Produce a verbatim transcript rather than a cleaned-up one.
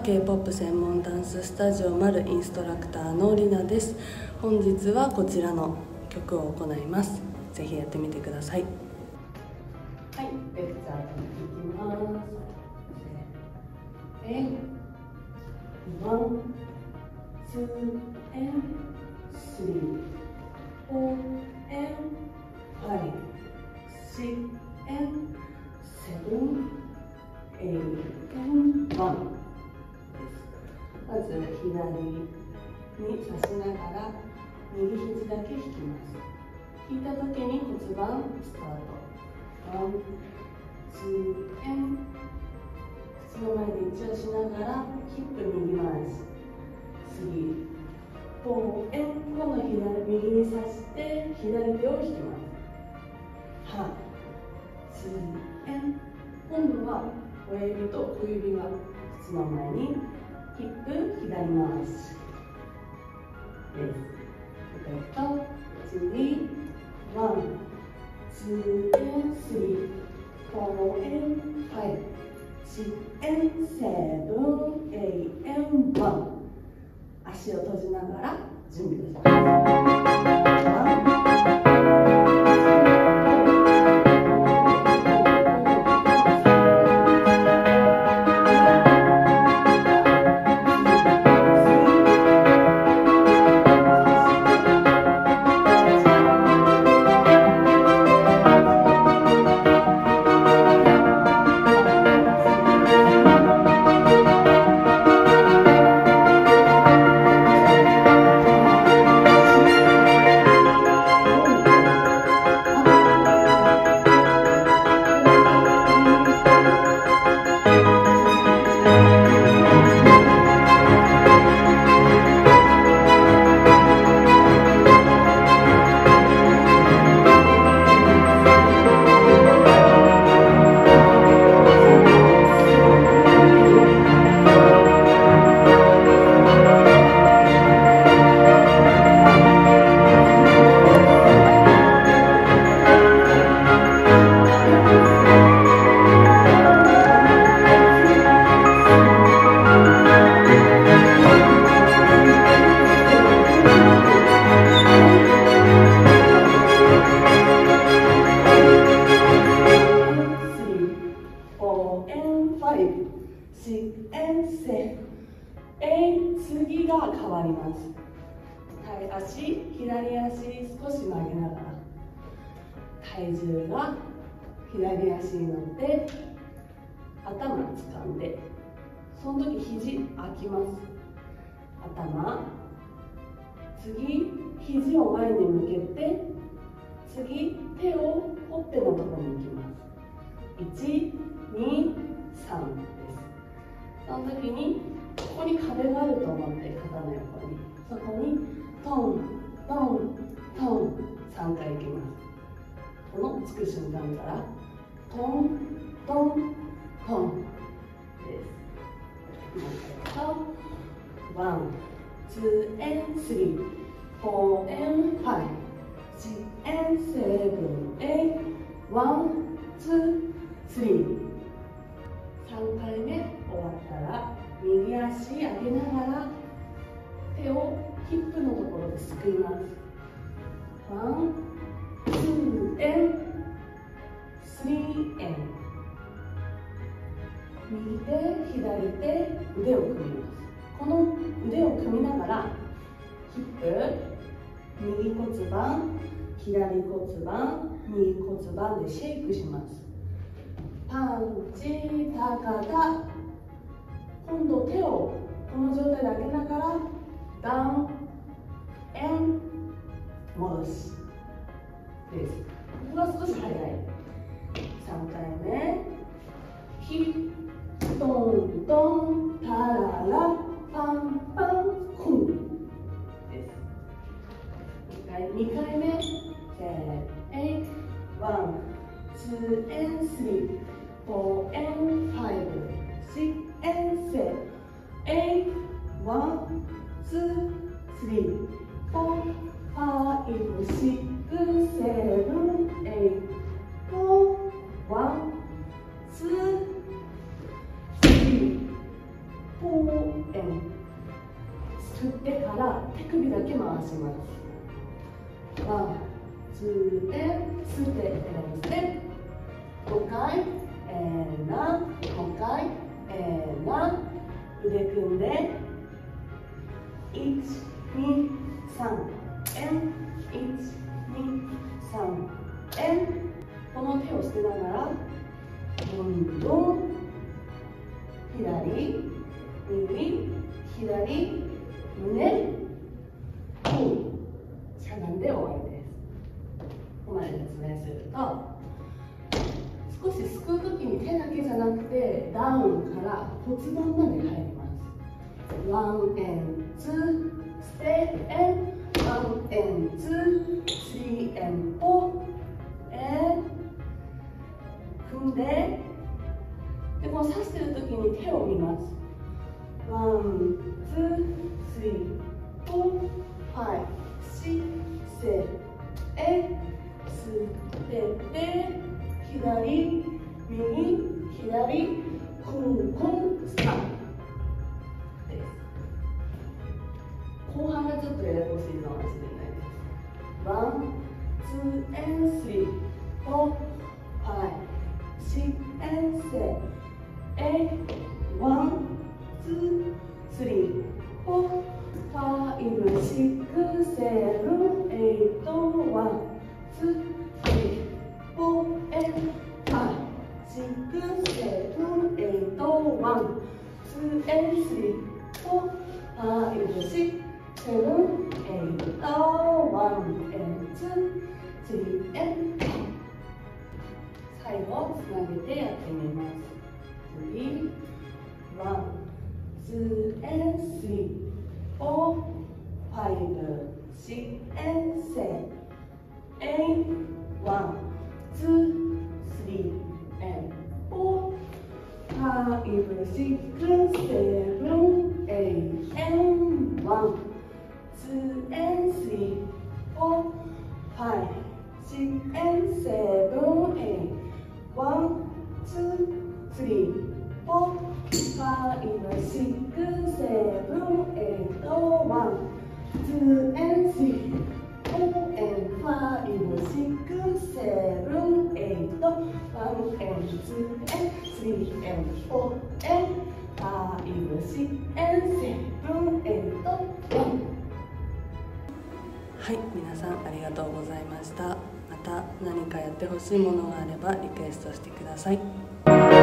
K-ポップ 専門ダンススタジオマルインストラクターのりなです。本日はこちらの曲を行います。ぜひやってみてください。はい、レッツアートに行きます。えワン、ツー、エン、スリー、フォー、エン、ファイブ、シックス、エン、セブン、エイト、ワン。まず左に差しながら右肘だけ引きます。引いた時に骨盤スタート。ワン、ツー、エン。口の前で一応しながらヒップ右回し。スリー、フォー、エン。今度左右に差して左手を引きます。ハー、ツー、エン。今度は親指と小指が口の前に。ヒップ左回しです。えっと、次、ワン、ツー、エン、スリー、フォー、エン、ファイブ、シックス、エン、セブン、エイト、エン、ワン。足を閉じながら準備です。次が変わります。はい、足、左足少し曲げながら体重が左足に乗って頭掴んで、その時肘開きます。頭、次肘を前に向けて、次手をほっぺのところに行きます。いち、に、さんです。その時にここに壁があると思って、肩の横に、そこにトントントンさんかいいきます。このつく瞬間からトントントンです。ワン、ツー、エン、スリー、フォー、エン、ファイブ、シックス、エン、セブン、エイト、ワン、ツー、スリー。さんかいめ終わったら右足上げながら手をヒップのところですくいます。ワン、ツー、エン、スリー、エン。右手、左手、腕を組みます。この腕を組みながらヒップ、右骨盤、左骨盤、右骨盤でシェイクします。パンチ、タカタ。今度手をこの状態で上げながらダウン、エン、戻しです。ここが少し早い。さんかいめ、ヒップ、トントン、タララ、パンパン、コンです。にかいめ、エイト、ワン、ツー、エン、スリー、フォー、エン、ファイブ、シックス、エン、セブン、エイト、ワン、ツー、スリー、フォー、ファイブ、シックス、セブン、エイト、ワン、ツー、スリー、フォー、 ステップステップごかいエンナごかいエンナ腕組んでいちにさんエンいちにさんエンこの手を捨てながらどんどん左右左胸しゃがんで終わりです。ここまで説明すると少しすくうときに手だけじゃなくてダウンから骨盤まで入ります。ワンエンツーステップエンワンエンツースリーエンフォーエン踏んででこの刺してるときに手を見ます。ワンツースリーフォーファイブシックスセブンエイト吸って左右左コンコンスタートです。後半がちょっとややこしいかもしれないです。ワン、ツー、エン、スリー、フォー、ファイブ、シックス、エン、セブン、エイト、ワン、ツー、スリー、フォー、ファイブ、シックス、セブン、エイト、ワン、ツー、スリー、フォー、エイト、ファイブ、シックス、セブン、エイト、ワン、ツー、エイト、スリー、フォー、ファイブ、シックス、セブン、エイト、ワン、ツー、スリー、最後つなげてやってみます。次、ワン、ツー、スリー、フォー、ファイブ、シックス、セブン、エイト、ワン、ツー、スリー、フォー、ファイブ、シックス、セブン、エイト、ワン、ツー、スリー、フォー、ファイブ、シックス、セブン、エイト、ワン、ツー、スリー、フォー、ファイブ、シックス、セブン、エイト、ワン、ツー、スリー、フォー、ファイブ、シックス、セブン、エイト、ワン、ツー、スリー、フォー、ファイブ、シックス、セブン、エイト、ワン。はい、皆さんありがとうございました。また何かやってほしいものがあればリクエストしてください。